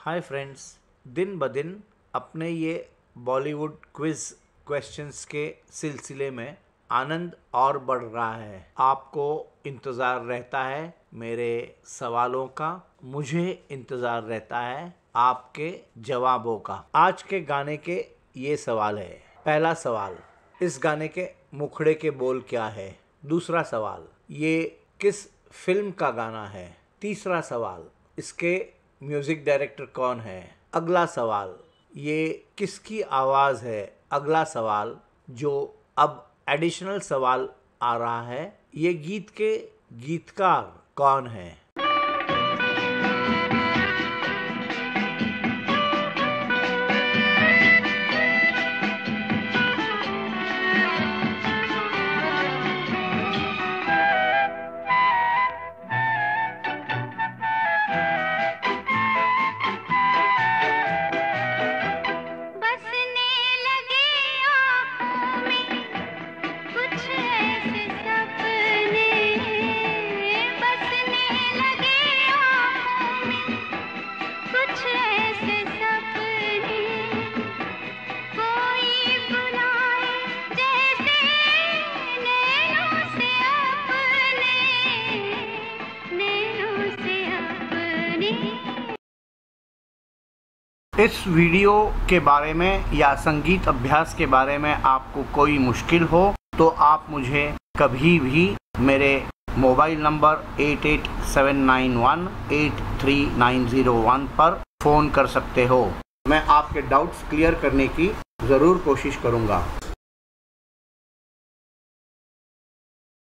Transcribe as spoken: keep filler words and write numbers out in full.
Hi friends, दिन ब दिन अपने ये बॉलीवुड क्विज़ क्वेश्चंस के सिलसिले में आनंद और बढ़ रहा है। आपको इंतज़ार रहता है मेरे सवालों का, मुझे इंतज़ार रहता है आपके जवाबों का। आज के गाने के ये सवाल है। पहला सवाल, इस गाने के मुखड़े के बोल क्या है? दूसरा सवाल, ये किस फिल्म का गाना है? तीसरा सवाल, इसके म्यूजिक डायरेक्टर कौन है? अगला सवाल, ये किसकी आवाज़ है? अगला सवाल, जो अब एडिशनल सवाल आ रहा है, ये गीत के गीतकार कौन है? इस वीडियो के बारे में या संगीत अभ्यास के बारे में आपको कोई मुश्किल हो तो आप मुझे कभी भी मेरे mobile number eight eight seven nine one eight three nine zero one पर फ़ोन कर सकते हो। मैं आपके डाउट्स क्लियर करने की ज़रूर कोशिश करूँगा।